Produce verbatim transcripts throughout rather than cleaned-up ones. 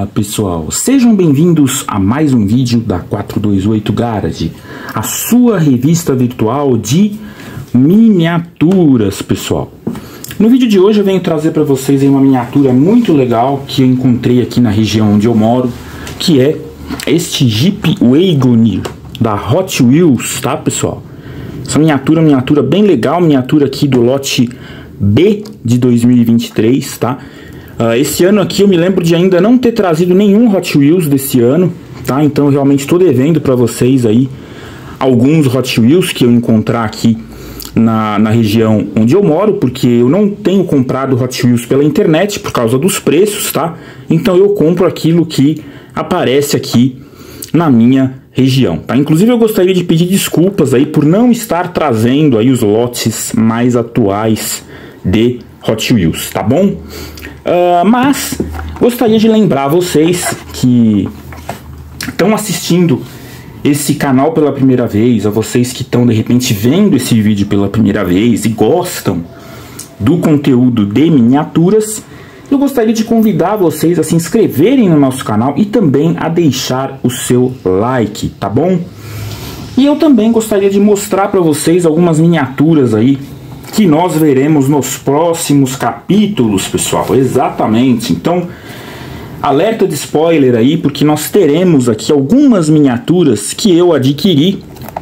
Olá pessoal, sejam bem-vindos a mais um vídeo da quatrocentos e vinte e oito Garage, a sua revista virtual de miniaturas, pessoal. No vídeo de hoje eu venho trazer para vocês uma miniatura muito legal que eu encontrei aqui na região onde eu moro, que é este Jeep Wagoneer da Hot Wheels, tá pessoal? Essa miniatura é uma miniatura bem legal, miniatura aqui do lote B de dois mil e vinte e três, tá? Uh, esse ano aqui eu me lembro de ainda não ter trazido nenhum Hot Wheels desse ano, tá? Então eu realmente estou devendo para vocês aí alguns Hot Wheels que eu encontrar aqui na, na região onde eu moro, porque eu não tenho comprado Hot Wheels pela internet por causa dos preços, tá? Então eu compro aquilo que aparece aqui na minha região, tá? Inclusive eu gostaria de pedir desculpas aí por não estar trazendo aí os lotes mais atuais de Hot Wheels, tá bom? Uh, mas gostaria de lembrar vocês que estão assistindo esse canal pela primeira vez, a vocês que estão de repente vendo esse vídeo pela primeira vez e gostam do conteúdo de miniaturas, eu gostaria de convidar vocês a se inscreverem no nosso canal e também a deixar o seu like, tá bom? E eu também gostaria de mostrar para vocês algumas miniaturas aí que nós veremos nos próximos capítulos, pessoal, exatamente. Então, alerta de spoiler aí, porque nós teremos aqui algumas miniaturas que eu adquiri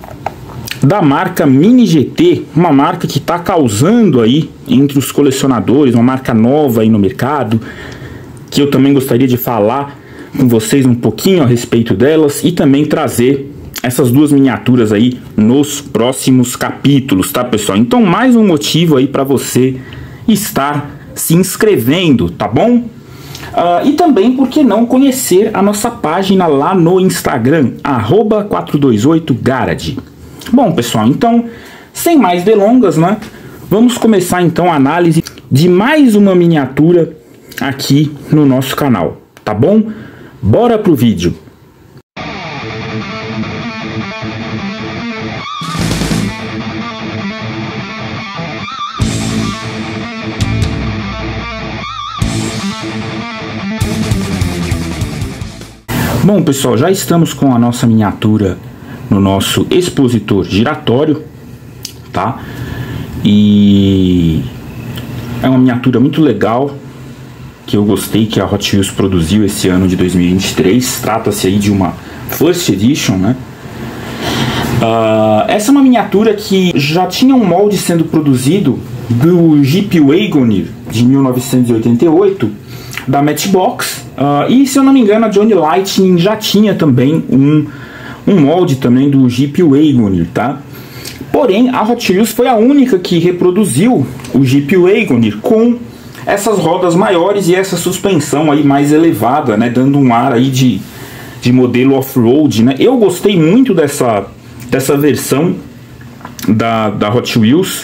da marca Mini G T, uma marca que está causando aí entre os colecionadores, uma marca nova aí no mercado, que eu também gostaria de falar com vocês um pouquinho a respeito delas e também trazer essas duas miniaturas aí nos próximos capítulos, tá pessoal? Então mais um motivo aí para você estar se inscrevendo, tá bom? Uh, e também, por que não conhecer a nossa página lá no Instagram, arroba quatrocentos e vinte e oito Garage. Bom pessoal, então sem mais delongas, né? Vamos começar então a análise de mais uma miniatura aqui no nosso canal, tá bom? Bora pro vídeo! Bom pessoal, já estamos com a nossa miniatura no nosso expositor giratório, tá? E é uma miniatura muito legal, que eu gostei, que a Hot Wheels produziu esse ano de dois mil e vinte e três. Trata-se aí de uma First Edition, né? Uh, essa é uma miniatura que já tinha um molde sendo produzido do Jeep Wagoneer de mil novecentos e oitenta e oito, da Matchbox, uh, e se eu não me engano a Johnny Lightning já tinha também um, um molde também do Jeep Wagoneer, tá? Porém a Hot Wheels foi a única que reproduziu o Jeep Wagoneer com essas rodas maiores e essa suspensão aí mais elevada, né? Dando um ar aí de, de modelo off-road, né? Eu gostei muito dessa, dessa versão da, da Hot Wheels.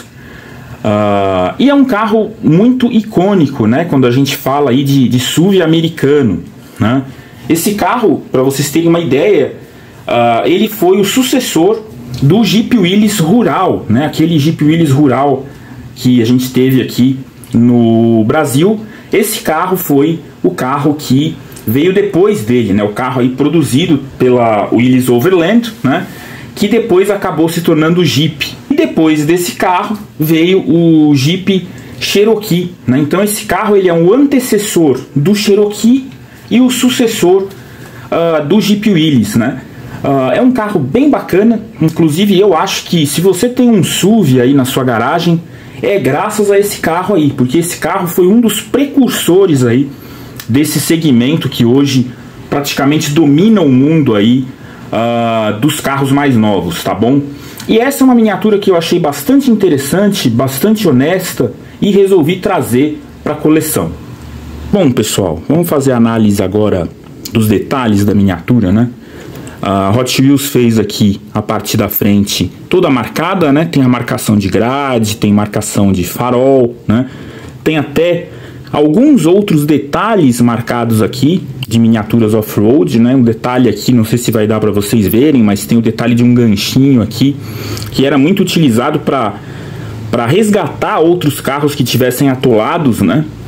Uh, e é um carro muito icônico, né? Quando a gente fala aí de, de S U V americano, né? Esse carro, para vocês terem uma ideia, uh, ele foi o sucessor do Jeep Willys Rural, né? Aquele Jeep Willys Rural que a gente teve aqui no Brasil. Esse carro foi o carro que veio depois dele, né? O carro aí produzido pela Willys Overland, né? Que depois acabou se tornando o Jeep. E depois desse carro veio o Jeep Cherokee, né? Então esse carro ele é um antecessor do Cherokee e o sucessor uh, do Jeep Willys, né? Uh, é um carro bem bacana, inclusive eu acho que se você tem um S U V aí na sua garagem, é graças a esse carro aí, porque esse carro foi um dos precursores aí desse segmento que hoje praticamente domina o mundo aí uh, dos carros mais novos, tá bom? E essa é uma miniatura que eu achei bastante interessante, bastante honesta e resolvi trazer para a coleção. Bom pessoal, vamos fazer a análise agora dos detalhes da miniatura, né? A Hot Wheels fez aqui a parte da frente toda marcada, né? Tem a marcação de grade, tem marcação de farol, né? Tem até alguns outros detalhes marcados aqui de miniaturas off-road, né? Um detalhe aqui, não sei se vai dar para vocês verem, mas tem o detalhe de um ganchinho aqui, que era muito utilizado para para resgatar outros carros que tivessem atolados, né?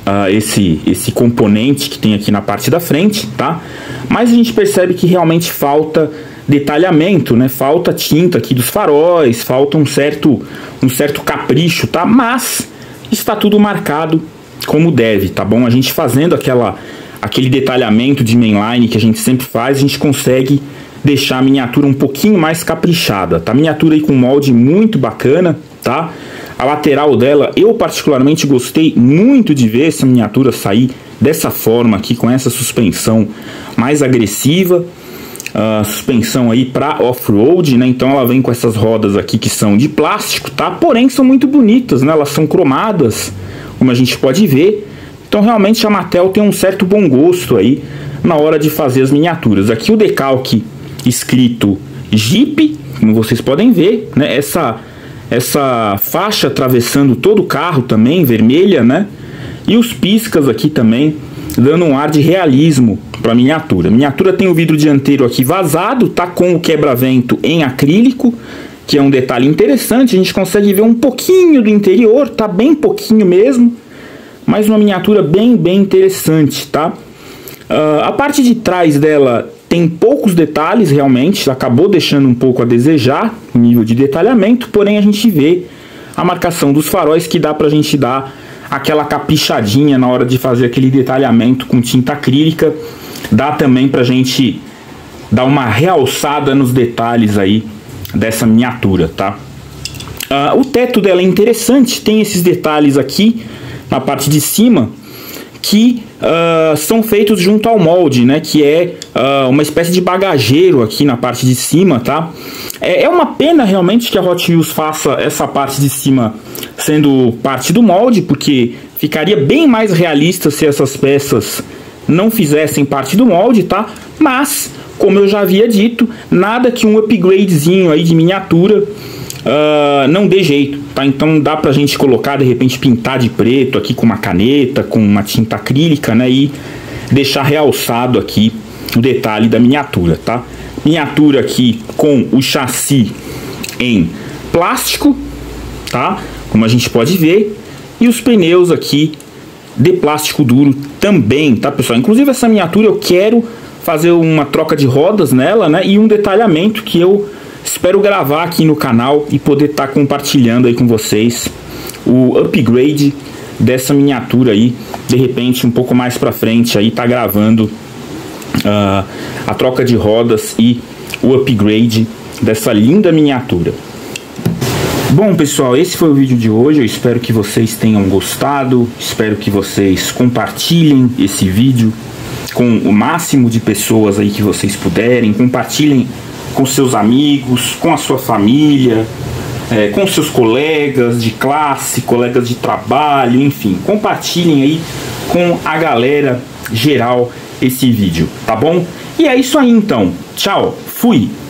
uh, esse, esse componente que tem aqui na parte da frente, tá? Mas a gente percebe que realmente falta detalhamento, né? Falta tinta aqui dos faróis, falta um certo, um certo capricho, tá? Mas está tudo marcado como deve, tá bom? A gente fazendo aquela, aquele detalhamento de mainline que a gente sempre faz, a gente consegue deixar a miniatura um pouquinho mais caprichada, tá? Miniatura aí com molde muito bacana, tá? A lateral dela, eu particularmente gostei muito de ver essa miniatura sair dessa forma aqui, com essa suspensão mais agressiva. Uh, suspensão aí para off-road, né? Então ela vem com essas rodas aqui que são de plástico, tá? Porém são muito bonitas, né? Elas são cromadas, como a gente pode ver. Então realmente a Mattel tem um certo bom gosto aí na hora de fazer as miniaturas. Aqui o decalque escrito Jeep, como vocês podem ver, né? Essa, essa faixa atravessando todo o carro também, vermelha, né? E os piscas aqui também, dando um ar de realismo para a miniatura. A miniatura tem o vidro dianteiro aqui vazado, tá com o quebra-vento em acrílico, que é um detalhe interessante. A gente consegue ver um pouquinho do interior, tá bem pouquinho mesmo, mas uma miniatura bem, bem interessante, tá? Uh, a parte de trás dela tem poucos detalhes, realmente, acabou deixando um pouco a desejar no nível de detalhamento, porém a gente vê a marcação dos faróis que dá pra gente dar aquela caprichadinha na hora de fazer aquele detalhamento com tinta acrílica. Dá também pra gente dar uma realçada nos detalhes aí dessa miniatura, tá? Uh, o teto dela é interessante, tem esses detalhes aqui na parte de cima que uh, são feitos junto ao molde, né? Que é uh, uma espécie de bagageiro aqui na parte de cima, tá? É, é uma pena realmente que a Hot Wheels faça essa parte de cima sendo parte do molde, porque ficaria bem mais realista se essas peças não fizessem parte do molde, tá? Mas, como eu já havia dito, nada que um upgradezinho aí de miniatura uh, não dê jeito, tá? Então dá pra gente colocar, de repente, pintar de preto aqui com uma caneta, com uma tinta acrílica, né? E deixar realçado aqui o detalhe da miniatura, tá? Miniatura aqui com o chassi em plástico, tá? Como a gente pode ver. E os pneus aqui de plástico duro também, tá, pessoal? Inclusive essa miniatura eu quero fazer uma troca de rodas nela, né? E um detalhamento que eu espero gravar aqui no canal e poder estar tá compartilhando aí com vocês o upgrade dessa miniatura aí. De repente, um pouco mais pra frente aí, tá gravando uh, a troca de rodas e o upgrade dessa linda miniatura. Bom, pessoal, esse foi o vídeo de hoje. Eu espero que vocês tenham gostado. Espero que vocês compartilhem esse vídeo com o máximo de pessoas aí que vocês puderem. Compartilhem com seus amigos, com a sua família, é, com seus colegas de classe, colegas de trabalho, enfim. Compartilhem aí com a galera geral esse vídeo, tá bom? E é isso aí então. Tchau, fui!